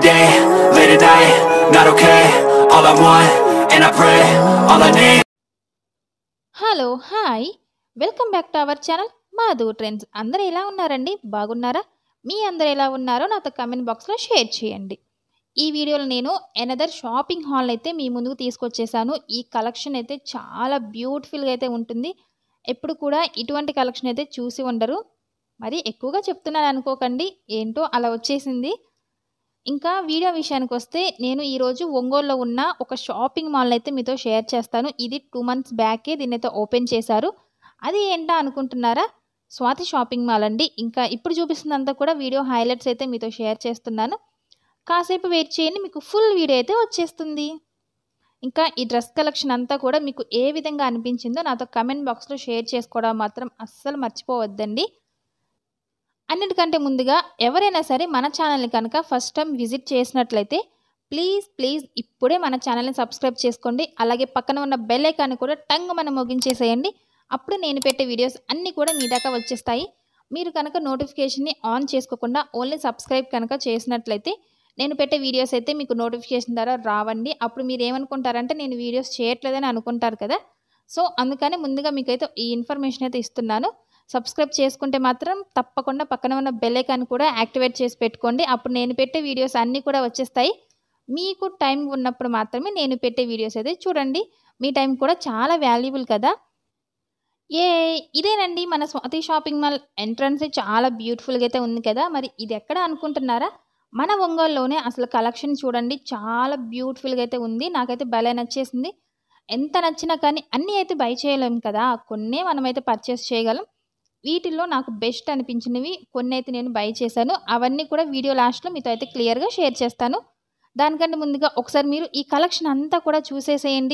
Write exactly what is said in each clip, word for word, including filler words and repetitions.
day, late at night, not okay. All I want, and I pray, all I need. Hello hi welcome back to our channel Madhu trends. అందరూ ఎలా ఉన్నారండి? బాగున్నారా? మీ అందరూ ఎలా ఉన్నారో నాతో కమెంట్ బాక్స్లో షేర్ చేయండి. ఈ వీడియోలో నేను ఎనదర్ షాపింగ్ హాల్ అయితే మీ ముందుకు తీసుకొచ్చేసాను. ఈ కలెక్షన్ అయితే చాలా బ్యూటిఫుల్గా అయితే ఉంటుంది. ఎప్పుడు కూడా ఇటువంటి కలెక్షన్ అయితే చూసి ఉండరు. మరి ఎక్కువగా చెప్తున్నాను అనుకోకండి, ఏంటో అలా వచ్చేసింది. ఇంకా వీడియో విషయానికి వస్తే నేను ఈరోజు ఒంగోలులో ఉన్న ఒక షాపింగ్ మాల్ అయితే మీతో షేర్ చేస్తాను. ఇది టూ మంత్స్ బ్యాకే దీన్ని అయితే ఓపెన్ చేశారు. అది ఏంటా అనుకుంటున్నారా? స్వాతి షాపింగ్ మాల్ అండి. ఇంకా ఇప్పుడు చూపిస్తున్నంతా కూడా వీడియో హైలైట్స్ అయితే మీతో షేర్ చేస్తున్నాను. కాసేపు వెయిట్ చేయండి, మీకు ఫుల్ వీడియో అయితే వచ్చేస్తుంది. ఇంకా ఈ డ్రెస్ కలెక్షన్ అంతా కూడా మీకు ఏ విధంగా అనిపించిందో నాతో కమెంట్ బాక్స్లో షేర్ చేసుకోవడం మాత్రం అస్సలు మర్చిపోవద్దండి. అన్నిటికంటే ముందుగా ఎవరైనా సరే మన ఛానల్ని కనుక ఫస్ట్ టైం విజిట్ చేసినట్లయితే ప్లీజ్ ప్లీజ్ ఇప్పుడే మన ఛానల్ని సబ్స్క్రైబ్ చేసుకోండి. అలాగే పక్కన ఉన్న బెల్ ఐకాన్ని కూడా టంగ్ మనం ముగించేసేయండి. అప్పుడు నేను పెట్టే వీడియోస్ అన్నీ కూడా మీ దాకా వచ్చేస్తాయి. మీరు కనుక నోటిఫికేషన్ని ఆన్ చేసుకోకుండా ఓన్లీ సబ్స్క్రైబ్ కనుక చేసినట్లయితే నేను పెట్టే వీడియోస్ అయితే మీకు నోటిఫికేషన్ ద్వారా రావండి. అప్పుడు మీరు ఏమనుకుంటారంటే నేను వీడియోస్ చేయట్లేదని అనుకుంటారు కదా. సో అందుకని ముందుగా మీకైతే ఈ ఇన్ఫర్మేషన్ అయితే ఇస్తున్నాను. సబ్స్క్రైబ్ చేసుకుంటే మాత్రం తప్పకుండా పక్కన ఉన్న బెల్ ఐకాన్ కూడా యాక్టివేట్ చేసి పెట్టుకోండి. అప్పుడు నేను పెట్టే వీడియోస్ అన్నీ కూడా వచ్చేస్తాయి. మీకు టైం ఉన్నప్పుడు మాత్రమే నేను పెట్టే వీడియోస్ అయితే చూడండి. మీ టైం కూడా చాలా వాల్యుబుల్ కదా. ఏ ఇదేనండి మన స్వాతి షాపింగ్ మాల్ ఎంట్రన్స్ చాలా బ్యూటిఫుల్గా అయితే ఉంది కదా. మరి ఇది ఎక్కడ అనుకుంటున్నారా? మన ఒంగోలులోనే. అసలు కలెక్షన్ చూడండి, చాలా బ్యూటిఫుల్గా అయితే ఉంది. నాకైతే భలే నచ్చేసింది. ఎంత నచ్చినా కానీ అన్నీ అయితే బై చేయలేం కదా, కొన్నే మనమైతే పర్చేస్ చేయగలం. వీటిల్లో నాకు బెస్ట్ అనిపించినవి కొన్ని అయితే నేను బై చేశాను. అవన్నీ కూడా వీడియో లాస్ట్లో మీతో అయితే క్లియర్గా షేర్ చేస్తాను. దానికంటే ముందుగా ఒకసారి మీరు ఈ కలెక్షన్ అంతా కూడా చూసేసేయండి.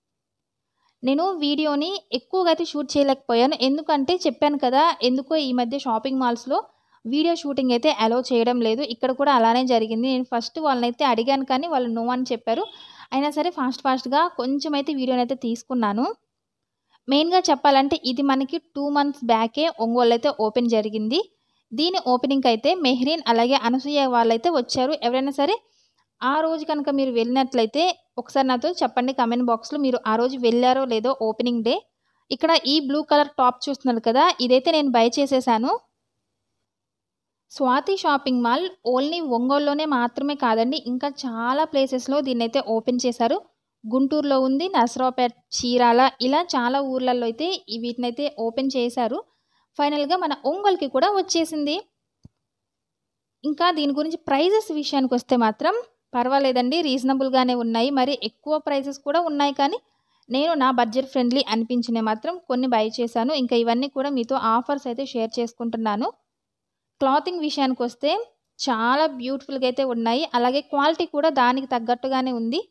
నేను వీడియోని ఎక్కువగా అయితే షూట్ చేయలేకపోయాను, ఎందుకంటే చెప్పాను కదా, ఎందుకో ఈ మధ్య షాపింగ్ మాల్స్లో వీడియో షూటింగ్ అయితే అలౌ చేయడం లేదు. ఇక్కడ కూడా అలానే జరిగింది. నేను ఫస్ట్ వాళ్ళని అయితే అడిగాను కానీ వాళ్ళు నో అని చెప్పారు. అయినా సరే ఫాస్ట్ ఫాస్ట్గా కొంచెం అయితే వీడియోని అయితే తీసుకున్నాను. మెయిన్గా చెప్పాలంటే ఇది మనకి టూ మంత్స్ బ్యాకే ఒంగోలు అయితే ఓపెన్ జరిగింది. దీని ఓపెనింగ్కి అయితే మెహ్రీన్ అలాగే అనసూయ వాళ్ళైతే వచ్చారు. ఎవరైనా సరే ఆ రోజు కనుక మీరు వెళ్ళినట్లయితే ఒకసారి నాతో చెప్పండి కమెంట్ బాక్స్లో, మీరు ఆ రోజు వెళ్ళారో లేదో ఓపెనింగ్ డే. ఇక్కడ ఈ బ్లూ కలర్ టాప్ చూస్తున్నారు కదా, ఇదైతే నేను బై చేసేసాను. స్వాతి షాపింగ్ మాల్ ఓన్లీ ఒంగోలులోనే మాత్రమే కాదండి, ఇంకా చాలా ప్లేసెస్లో దీన్ని అయితే ఓపెన్ చేశారు. గుంటూరులో ఉంది, నర్సరావుపేట, చీరాల, ఇలా చాలా ఊర్లలో అయితే వీటినైతే ఓపెన్ చేశారు. ఫైనల్గా మన ఒంగోలుకి కూడా వచ్చేసింది. ఇంకా దీని గురించి ప్రైజెస్ విషయానికి వస్తే మాత్రం పర్వాలేదండి, రీజనబుల్గానే ఉన్నాయి. మరి ఎక్కువ ప్రైజెస్ కూడా ఉన్నాయి, కానీ నేను నా బడ్జెట్ ఫ్రెండ్లీ అనిపించినవి మాత్రం కొన్ని బై చేశాను. ఇంకా ఇవన్నీ కూడా మీతో ఆఫర్స్ అయితే షేర్ చేసుకుంటున్నాను. క్లాతింగ్ విషయానికి వస్తే చాలా బ్యూటిఫుల్గా అయితే ఉన్నాయి. అలాగే క్వాలిటీ కూడా దానికి తగ్గట్టుగానే ఉంది.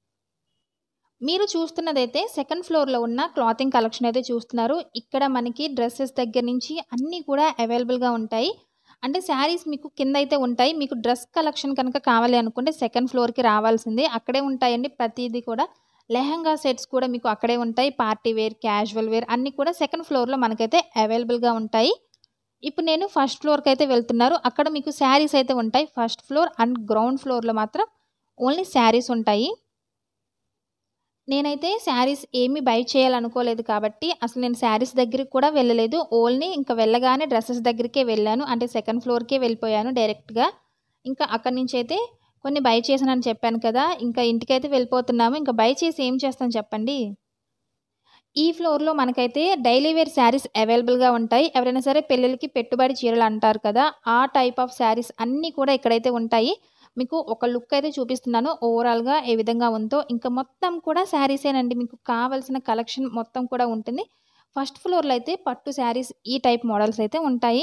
మీరు చూస్తున్నదైతే సెకండ్ ఫ్లోర్లో ఉన్న క్లాతింగ్ కలెక్షన్ అయితే చూస్తున్నారు. ఇక్కడ మనకి డ్రెస్సెస్ దగ్గర నుంచి అన్నీ కూడా అవైలబుల్గా ఉంటాయి. అంటే శారీస్ మీకు కింద అయితే ఉంటాయి. మీకు డ్రెస్ కలెక్షన్ కనుక కావాలి అనుకుంటే సెకండ్ ఫ్లోర్కి రావాల్సిందే. అక్కడే ఉంటాయండి ప్రతిదీ కూడా. లెహంగా సెట్స్ కూడా మీకు అక్కడే ఉంటాయి. పార్టీ వేర్, క్యాజువల్ వేర్ అన్నీ కూడా సెకండ్ ఫ్లోర్లో మనకైతే అవైలబుల్గా ఉంటాయి. ఇప్పుడు నేను ఫస్ట్ ఫ్లోర్కి అయితే వెళ్తున్నారు. అక్కడ మీకు శారీస్ అయితే ఉంటాయి. ఫస్ట్ ఫ్లోర్ అండ్ గ్రౌండ్ ఫ్లోర్లో మాత్రం ఓన్లీ శారీస్ ఉంటాయి. నేనైతే శారీస్ ఏమీ బై చేయాలనుకోలేదు కాబట్టి అసలు నేను శారీస్ దగ్గరికి కూడా వెళ్ళలేదు. ఓన్లీ ఇంకా వెళ్ళగానే డ్రెస్సెస్ దగ్గరికే వెళ్ళాను. అంటే సెకండ్ ఫ్లోర్కే వెళ్ళిపోయాను డైరెక్ట్గా. ఇంకా అక్కడి నుంచి అయితే కొన్ని బై చేశానని చెప్పాను కదా, ఇంకా ఇంటికైతే వెళ్ళిపోతున్నాము. ఇంకా బై చేసి ఏం చేస్తాను చెప్పండి. ఈ ఫ్లోర్లో మనకైతే డైలీ వేర్ శారీస్ అవైలబుల్గా ఉంటాయి. ఎవరైనా సరే పెళ్ళిళ్ళకి పెట్టుబడి చీరలు అంటారు కదా, ఆ టైప్ ఆఫ్ శారీస్ అన్నీ కూడా ఇక్కడైతే ఉంటాయి. మీకు ఒక లుక్ అయితే చూపిస్తున్నాను ఓవరాల్గా ఏ విధంగా ఉందో. ఇంకా మొత్తం కూడా శారీసేనండి, మీకు కావాల్సిన కలెక్షన్ మొత్తం కూడా ఉంటుంది. ఫస్ట్ ఫ్లోర్లో అయితే పట్టు శారీస్ ఈ టైప్ మోడల్స్ అయితే ఉంటాయి.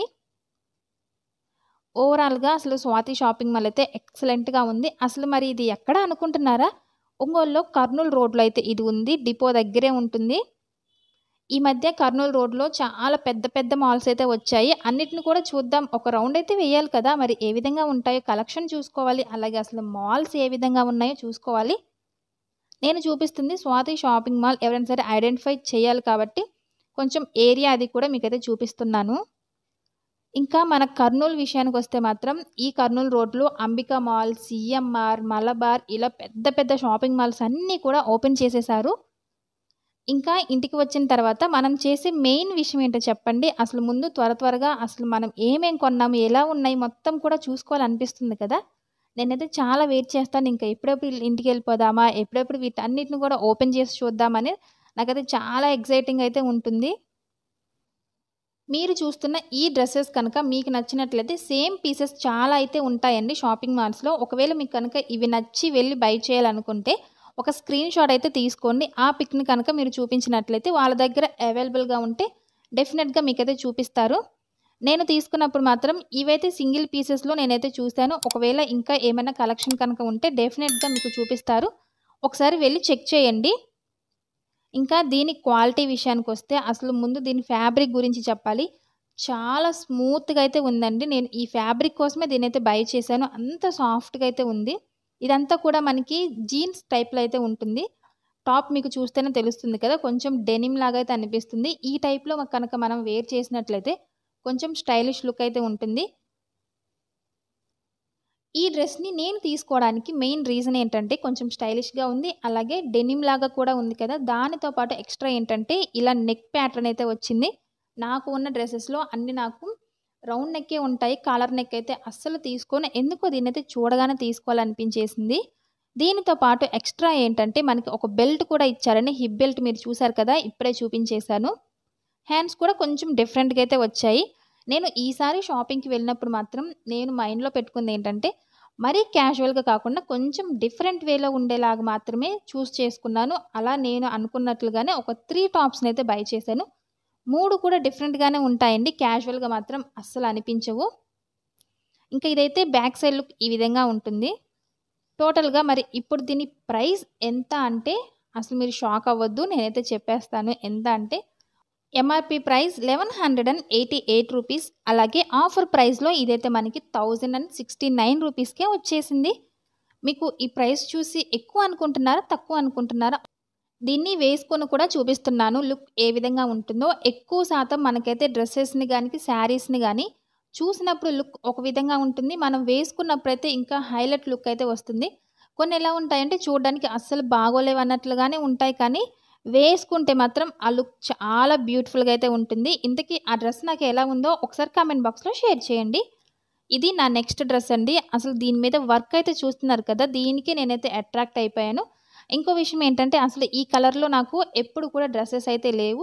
ఓవరాల్గా అసలు స్వాతి షాపింగ్ మాల్ అయితే ఎక్సలెంట్గా ఉంది. అసలు మరి ఇది ఎక్కడ అనుకుంటున్నారా? ఒంగోలులో కర్నూలు రోడ్లో అయితే ఇది ఉంది. డిపో దగ్గరే ఉంటుంది. ఈ మధ్య కర్నూలు రోడ్లో చాలా పెద్ద పెద్ద మాల్స్ అయితే వచ్చాయి. అన్నిటిని కూడా చూద్దాం. ఒక రౌండ్ అయితే వేయాలి కదా, మరి ఏ విధంగా ఉంటాయో కలెక్షన్ చూసుకోవాలి. అలాగే అసలు మాల్స్ ఏ విధంగా ఉన్నాయో చూసుకోవాలి. నేను చూపిస్తుంది స్వాతి షాపింగ్ మాల్. ఎవరైనా సరే ఐడెంటిఫై చేయాలి కాబట్టి కొంచెం ఏరియా అది కూడా మీకైతే చూపిస్తున్నాను. ఇంకా మన కర్నూలు విషయానికొస్తే మాత్రం ఈ కర్నూలు రోడ్‌లో అంబికా మాల్, సీఎంఆర్, మలబార్ ఇలా పెద్ద పెద్ద షాపింగ్ మాల్స్ అన్నీ కూడా ఓపెన్ చేసేశారు. ఇంకా ఇంటికి వచ్చిన తర్వాత మనం చేసే మెయిన్ విషయం ఏంటో చెప్పండి? అసలు ముందు త్వర త్వరగా అసలు మనం ఏమేం కొన్నాము? ఎలా ఉన్నాయి? మొత్తం కూడా చూసుకోవాలనిపిస్తుంది కదా! నేనైతే చాలా వెయిట్ చేస్తాను. ఇంకా ఎప్పుడెప్పుడు ఇంటికెళ్ళిపోదామా? ఎప్పుడెప్పుడు వీటన్నిటిని కూడా ఓపెన్ చేసి చూద్దామని నాకైతే చాలా ఎక్సైటింగ్ అయితే ఉంటుంది. మీరు చూస్తున్న ఈ డ్రెసెస్ కనుక మీకు నచ్చినట్లయితే సేమ్ పీసెస్ చాలా అయితే ఉంటాయండి షాపింగ్ మాల్స్‌లో. ఒకవేళ మీకు కనుక ఇవి నచ్చి వెళ్లి బై చేయాలనుకుంటే ఒక స్క్రీన్ షాట్ అయితే తీసుకోండి. ఆ పిక్‌ని కనుక మీరు చూపించినట్లయితే వాళ్ళ దగ్గర అవైలబుల్‌గా ఉంటే డెఫినిట్‌గా మీకైతే చూపిస్తారు. నేను తీసుకున్నప్పుడు మాత్రం ఇవైతే సింగిల్ పీసెస్‌లో నేనైతే చూసాను. ఒకవేళ ఇంకా ఏమైనా కలెక్షన్ కనుక ఉంటే డెఫినిట్‌గా మీకు చూపిస్తారు. ఒకసారి వెళ్లి చెక్ చేయండి. ఇంకా దీని క్వాలిటీ విషయానికొస్తే అసలు ముందు దీని ఫ్యాబ్రిక్ గురించి చెప్పాలి. చాలా స్మూత్‌గా అయితే ఉందండి. నేను ఈ ఫ్యాబ్రిక్ కోసమే దీన్నైతే బై చేశాను. అంత సాఫ్ట్‌గా అయితే ఉంది. ఇదంతా కూడా మనకి జీన్స్ టైప్‌లో అయితే ఉంటుంది. టాప్ మీకు చూస్తేనే తెలుస్తుంది కదా! కొంచెం డెనిమ్ లాగా అయితే అనిపిస్తుంది. ఈ టైప్‌లో కనుక మనం వేర్ చేసినట్లయితే కొంచెం స్టైలిష్ లుక్ అయితే ఉంటుంది. ఈ డ్రెస్‌ని నేను తీసుకోవడానికి మెయిన్ రీజన్ ఏంటంటే కొంచెం స్టైలిష్‌గా ఉంది. అలాగే డెనిమ్ లాగా కూడా ఉంది కదా! దానితో పాటు ఎక్స్‌ట్రా ఏంటంటే ఇలా నెక్ ప్యాటర్న్ అయితే వచ్చింది. నాకు ఉన్న డ్రెసెస్‌లో అన్నీ నాకు రౌండ్ నెక్కే ఉంటాయి. కాలర్ నెక్ అయితే అస్సలు తీసుకోను. ఎందుకో దీన్నైతే చూడగానే తీసుకోవాలనిపించేసింది. దీనితో పాటు ఎక్స్‌ట్రా ఏంటంటే మనకి ఒక బెల్ట్ కూడా ఇచ్చారండి. హిప్ బెల్ట్ మీరు చూసారు కదా! ఇప్పుడే చూపించేశాను. హ్యాండ్స్ కూడా కొంచెం డిఫరెంట్‌గా అయితే వచ్చాయి. నేను ఈసారి షాపింగ్‌కి వెళ్ళినప్పుడు మాత్రం నేను మైండ్‌లో పెట్టుకుందేంటంటే, మరీ క్యాజువల్‌గా కాకుండా కొంచెం డిఫరెంట్ వేలో ఉండేలాగా మాత్రమే చూస్ చేసుకున్నాను. అలా నేను అనుకున్నట్లుగానే ఒక మూడు టాప్స్‌నైతే బై చేశాను. మూడు కూడా డిఫరెంట్‌గానే ఉంటాయండి. క్యాజువల్‌గా మాత్రం అస్సలు అనిపించవు. ఇంకా ఇదైతే బ్యాక్ సైడ్ లుక్ ఈ విధంగా ఉంటుంది. టోటల్‌గా మరి ఇప్పుడు దీని ప్రైస్ ఎంత అంటే అసలు మీరు షాక్ అవ్వద్దు. నేనైతే చెప్పేస్తాను. ఎంత అంటే ఎంఆర్‌పీ ప్రైస్ వెయ్యి ఎనభై ఎనిమిది రూపీస్. అలాగే ఆఫర్ ప్రైస్‌లో ఇదైతే మనకి వెయ్యి అరవై తొమ్మిది రూపీస్‌కే వచ్చేసింది. మీకు ఈ ప్రైస్ చూసి ఎక్కువ అనుకుంటున్నారా? తక్కువ అనుకుంటున్నారా? దీన్ని వేసుకొని కూడా చూపిస్తున్నాను. లుక్ ఏ విధంగా ఉంటుందో. ఎక్కువ శాతం మనకైతే డ్రెసెస్‌ని గాని, శారీస్‌ని గాని చూసినప్పుడు లుక్ ఒక విధంగా ఉంటుంది. మనం వేసుకున్నప్పుడైతే ఇంకా హైలైట్ లుక్ అయితే వస్తుంది. కొన్ని ఎలా ఉంటాయంటే చూడడానికి అస్సలు బాగోలేవన్నట్లుగానే ఉంటాయి కానీ వేసుకుంటే మాత్రం ఆ లుక్ చాలా బ్యూటిఫుల్‌గా అయితే ఉంటుంది. ఇంతకీ ఆ డ్రెస్ నాకు ఎలా ఉందో ఒకసారి కామెంట్ బాక్స్‌లో షేర్ చేయండి. ఇది నా నెక్స్ట్ డ్రెస్ అండి. అసలు దీని మీద వర్క్ అయితే చూస్తున్నారు కదా! దీనికే నేనైతే అట్రాక్ట్ అయిపోయాను. ఇంకో విషయం ఏంటంటే అసలు ఈ కలర్‌లో నాకు ఎప్పుడు కూడా డ్రెసెస్ అయితే లేవు.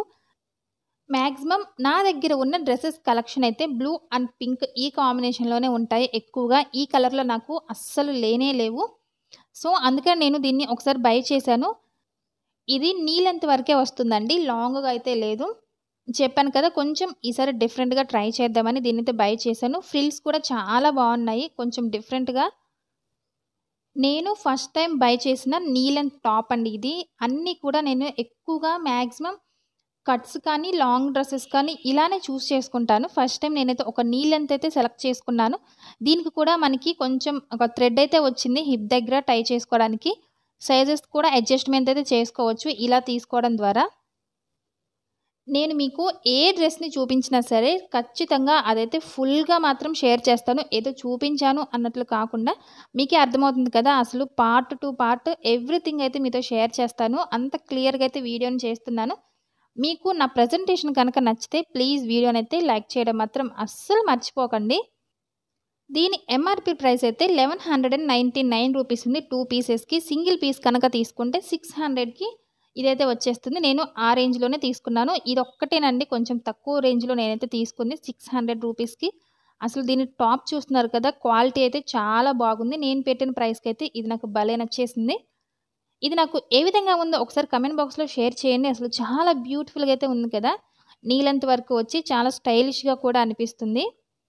మాక్సిమం నా దగ్గర ఉన్న డ్రెసెస్ కలెక్షన్ అయితే బ్లూ అండ్ పింక్ ఈ కాంబినేషన్‌లోనే ఉంటాయి ఎక్కువగా. ఈ కలర్‌లో నాకు అస్సలు లేనే లేవు. సో, అందుకని నేను దీన్ని ఒకసారి బై చేశాను. ఇది నీ లెంత్ వరకే వస్తుందండి. లాంగ్‌గా అయితే లేదు. చెప్పాను కదా! కొంచెం ఈసారి డిఫరెంట్‌గా ట్రై చేద్దామని దీన్నైతే బై చేశాను. ఫ్రిల్స్ కూడా చాలా బావున్నాయి. కొంచెం డిఫరెంట్‌గా. నేను ఫస్ట్ టైమ్ బై చేసిన నీ లెంత్ టాప్ అండి ఇది. అన్నీ కూడా నేను ఎక్కువగా మాక్సిమం కట్స్ కానీ, లాంగ్ డ్రెసెస్ కానీ ఇలానే చూస్ చేసుకుంటాను. ఫస్ట్ టైమ్ నేనైతే ఒక నీ లెంత్ అయితే సెలెక్ట్ చేసుకున్నాను. దీనికి కూడా మనకి కొంచెం ఒక థ్రెడ్ అయితే వచ్చింది హిప్ దగ్గర టై చేసుకోవడానికి. సైజెస్ కూడా అడ్జస్ట్‌మెంట్ అయితే చేసుకోవచ్చు ఇలా తీసుకోవడం ద్వారా. నేను మీకు ఏ డ్రెస్‌ని చూపించినా సరే ఖచ్చితంగా అదైతే ఫుల్‌గా మాత్రం షేర్ చేస్తాను. ఏదో చూపించాను అన్నట్లు కాకుండా మీకే అర్థమవుతుంది కదా! అసలు పార్ట్ టు పార్ట్ ఎవ్రీథింగ్ అయితే మీతో షేర్ చేస్తాను. అంత క్లియర్‌గా అయితే వీడియోని చేస్తున్నాను. మీకు నా ప్రెజెంటేషన్ కనుక నచ్చితే ప్లీజ్ వీడియోనైతే లైక్ చేయడం మాత్రం అస్సలు మర్చిపోకండి. దీని ఎంఆర్‌పీ ప్రైస్ అయితే వెయ్యి తొమ్మిది వందల తొంభై తొమ్మిది రూపీస్ ఉంది రెండు పీసెస్‌కి. సింగిల్ పీస్ కనుక తీసుకుంటే ఆరు వందలకి ఇదైతే వచ్చేస్తుంది. నేను ఆ రేంజ్‌లోనే తీసుకున్నాను. ఇదొక్కటేనండి కొంచెం తక్కువ రేంజ్‌లో నేనైతే తీసుకుంది ఆరు వందల రూపీస్‌కి. అసలు దీని టాప్ చూస్తున్నారు కదా! క్వాలిటీ అయితే చాలా బాగుంది. నేను పెట్టిన ప్రైస్‌కైతే ఇది నాకు భలే నచ్చేసింది. ఇది నాకు ఏ విధంగా ఉందో ఒకసారి కామెంట్ బాక్స్‌లో షేర్ చేయండి. అసలు చాలా బ్యూటిఫుల్‌గా అయితే ఉంది కదా! నీ లెంత్ వరకు వచ్చి చాలా స్టైలిష్‌గా కూడా అనిపిస్తుంది.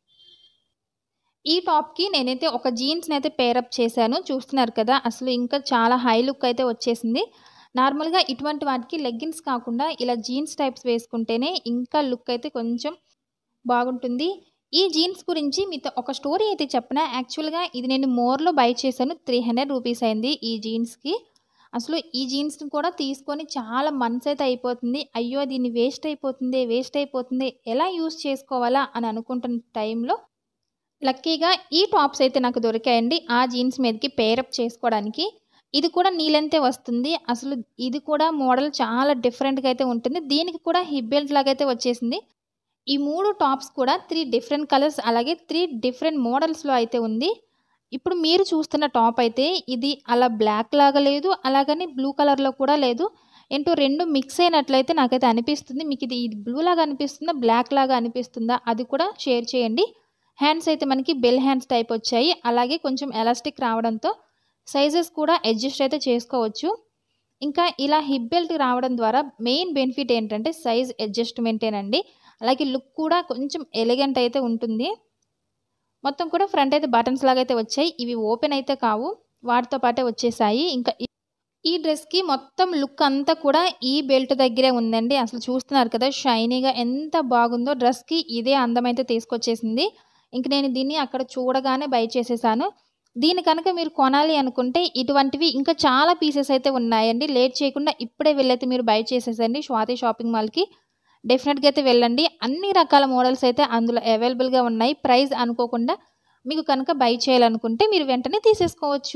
ఈ టాప్‌కి నేనైతే ఒక జీన్స్‌నైతే పేరప్ చేశాను. చూస్తున్నారు కదా! అసలు ఇంకా చాలా హై లుక్ అయితే వచ్చేసింది. నార్మల్‌గా ఇటువంటి వాటికి లెగ్గిన్స్ కాకుండా ఇలా జీన్స్ టైప్స్ వేసుకుంటేనే ఇంకా లుక్ అయితే కొంచెం బాగుంటుంది. ఈ జీన్స్ గురించి మీతో ఒక స్టోరీ అయితే చెప్పనా? యాక్చువల్‌గా ఇది నేను మోర్‌లో బై చేశాను. మూడు వందల రూపీస్ అయింది ఈ జీన్స్‌కి. అసలు ఈ జీన్స్‌ని కూడా తీసుకొని చాలా మంత్స్ అయితే అయిపోతుంది. అయ్యో! దీన్ని వేస్ట్ అయిపోతుందే, వేస్ట్ అయిపోతుందే, ఎలా యూజ్ చేసుకోవాలా అని అనుకుంటున్న టైంలో లక్కీగా ఈ టాప్స్ అయితే నాకు దొరికాయండి. ఆ జీన్స్ మీదకి పెయిరప్ చేసుకోవడానికి. ఇది కూడా నీ లెంతే వస్తుంది. అసలు ఇది కూడా మోడల్ చాలా డిఫరెంట్‌గా అయితే ఉంటుంది. దీనికి కూడా హిప్ బెల్ట్ లాగైతే వచ్చేసింది. ఈ మూడు టాప్స్ కూడా మూడు డిఫరెంట్ కలర్స్ అలాగే మూడు డిఫరెంట్ మోడల్స్‌లో అయితే ఉంది. ఇప్పుడు మీరు చూస్తున్న టాప్ అయితే ఇది అలా బ్లాక్ లాగా లేదు. అలాగని బ్లూ కలర్‌లో కూడా లేదు. ఏంటో రెండు మిక్స్ అయినట్లయితే నాకైతే అనిపిస్తుంది. మీకు ఇది బ్లూ లాగా అనిపిస్తుందా? బ్లాక్ లాగా అనిపిస్తుందా? అది కూడా షేర్ చేయండి. హ్యాండ్స్ అయితే మనకి బెల్ హ్యాండ్స్ టైప్ వచ్చాయి. అలాగే కొంచెం ఎలాస్టిక్ రావడంతో సైజెస్ కూడా అడ్జస్ట్ అయితే చేసుకోవచ్చు. ఇంకా ఇలా హిప్ బెల్ట్ రావడం ద్వారా మెయిన్ బెనిఫిట్ ఏంటంటే సైజ్ అడ్జస్ట్‌మెంటేనండి. అలాగే లుక్ కూడా కొంచెం ఎలిగెంట్ అయితే ఉంటుంది. మొత్తం కూడా ఫ్రంట్ అయితే బటన్స్ లాగా అయితే వచ్చాయి. ఇవి ఓపెన్ అయితే కావు. వాటితో పాటే వచ్చేసాయి. ఇంకా ఈ ఈ డ్రెస్‌కి మొత్తం లుక్ అంతా కూడా ఈ బెల్ట్ దగ్గరే ఉందండి. అసలు చూస్తున్నారు కదా! షైనీగా ఎంత బాగుందో డ్రెస్‌కి ఇదే అందమైతే తీసుకొచ్చేసింది. ఇంక నేను దీన్ని అక్కడ చూడగానే బై చేసేసాను. దీన్ని కనుక మీరు కొనాలి అనుకుంటే ఇటువంటివి ఇంకా చాలా పీసెస్ అయితే ఉన్నాయండి. లేట్ చేయకుండా ఇప్పుడే వెళ్ళైతే మీరు బై చేసేసండి స్వాతి షాపింగ్ మాల్‌కి. డెఫినెట్‌గా అయితే వెళ్ళండి. అన్ని రకాల మోడల్స్ అయితే అందులో అవైలబుల్‌గా ఉన్నాయి. ప్రైస్ అనుకోకుండా మీకు కనుక బై చేయాలనుకుంటే మీరు వెంటనే తీసేసుకోవచ్చు.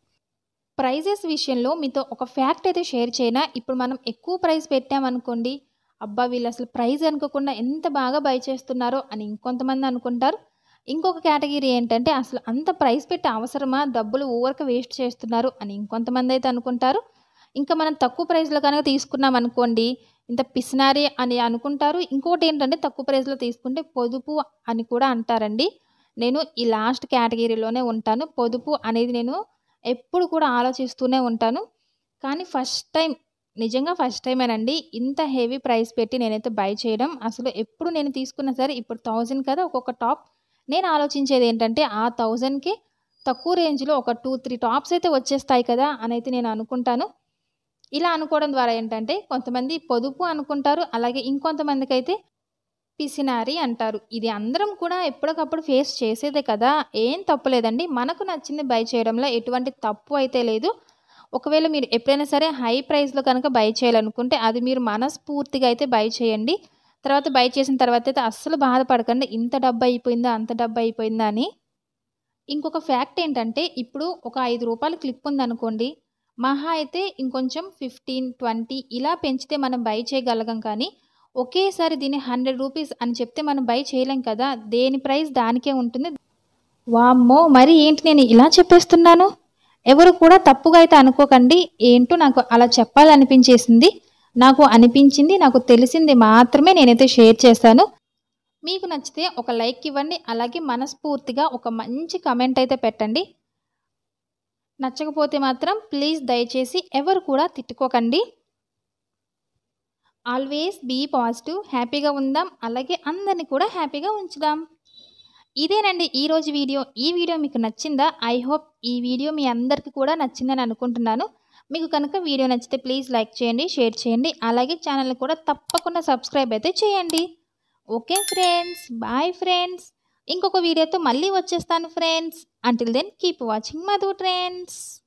ప్రైజెస్ విషయంలో మీతో ఒక ఫ్యాక్ట్ అయితే షేర్ చేయనా? ఇప్పుడు మనం ఎక్కువ ప్రైస్ పెట్టామనుకోండి, అబ్బా! వీళ్ళసలు ప్రైస్ అనుకోకుండా ఎంత బాగా బై చేస్తున్నారో అని ఇంకొంతమంది అనుకుంటారు. ఇంకొక కేటగిరీ ఏంటంటే అసలు అంత ప్రైస్ పెట్టే అవసరమా? డబ్బులు ఊరక వేస్ట్ చేస్తున్నారు అని ఇంకొంతమంది అయితే అనుకుంటారు. ఇంకా మనం తక్కువ ప్రైస్‌లో కనుక తీసుకున్నామనుకోండి, ఇంత పిసినారి అని అనుకుంటారు. ఇంకోటేంటంటే తక్కువ ప్రైస్‌లో తీసుకుంటే పొదుపు అని కూడా అంటారండి. నేను ఈ లాస్ట్ కేటగిరీలోనే ఉంటాను. పొదుపు అనేది నేను ఎప్పుడు కూడా ఆలోచిస్తూనే ఉంటాను. కానీ ఫస్ట్ టైమ్ నిజంగా ఫస్ట్ టైమేనండి ఇంత హెవీ ప్రైస్ పెట్టి నేనైతే బై చేయడం. అసలు ఎప్పుడు నేను తీసుకున్నా సరే ఇప్పుడు వెయ్యి కదా ఒక్కొక్క టాప్. నేను ఆలోచించేదేంటంటే ఆ వెయ్యికే తక్కువ రేంజ్‌లో ఒక రెండు, మూడు టాప్స్ అయితే వచ్చేస్తాయి కదా! అనైతే నేను అనుకుంటాను. ఇలా అనుకోవడం ద్వారా ఏంటంటే కొంతమంది పొదుపు అనుకుంటారు. అలాగే ఇంకొంతమందికైతే పిసినారి అంటారు. ఇది అందరం కూడా ఎప్పటికప్పుడు ఫేస్ చేసేదే కదా! ఏం తప్పులేదండి. మనకు నచ్చింది బై చేయడంలో ఎటువంటి తప్పు అయితే లేదు. ఒకవేళ మీరు ఎప్పుడైనా సరే హై ప్రైస్‌లో కనుక బై చేయాలనుకుంటే అది మీరు మనస్ఫూర్తిగా అయితే బై చేయండి. తర్వాత బై చేసిన తర్వాత అయితే అస్సలు బాధపడకండి. ఇంత డబ్బు అయిపోయిందా? అంత డబ్బు అయిపోయిందా? అని. ఇంకొక ఫ్యాక్ట్ ఏంటంటే ఇప్పుడు ఒక రూ. ఐదు క్లిప్ ఉందనుకోండి. మహా అయితే ఇంకొంచెం పదిహేను, ఇరవై ఇలా పెంచితే మనం బై చేయగలగం కానీ, ఒకేసారి దీన్ని వంద రూపీస్ అని చెప్తే మనం బై చేయలేం కదా! దేని ప్రైస్ దానికే ఉంటుంది. వామ్మో! మరి ఏంటి నేను ఇలా చెప్పేస్తున్నాను? ఎవరు కూడా తప్పుగా అయితే అనుకోకండి. ఏంటో నాకు అలా చెప్పాలనిపించేసింది. నాకు అనిపించింది, నాకు తెలిసింది మాత్రమే నేనైతే షేర్ చేశాను. మీకు నచ్చితే ఒక లైక్ ఇవ్వండి. అలాగే మనస్ఫూర్తిగా ఒక మంచి కామెంట్ అయితే పెట్టండి. నచ్చకపోతే మాత్రం ప్లీజ్ దయచేసి ఎవరు కూడా తిట్టుకోకండి. Always be positive. హ్యాపీగా ఉందాం. అలాగే అందరిని కూడా హ్యాపీగా ఉంచుదాం. ఇదేనండి ఈరోజు వీడియో. ఈ వీడియో మీకు నచ్చిందా? ఐ హోప్ ఈ వీడియో మీ అందరికీ కూడా నచ్చిందని అనుకుంటున్నాను. మీకు కనుక వీడియో నచ్చితే ప్లీజ్ లైక్ చేయండి, షేర్ చేయండి. అలాగే ఛానల్‌ని కూడా తప్పకుండా సబ్స్క్రైబ్ అయితే చేయండి. Okay friends. Bye friends. ఇంకొక వీడియోతో మళ్ళీ వచ్చేస్తాను friends. Until then keep watching Madhu trends.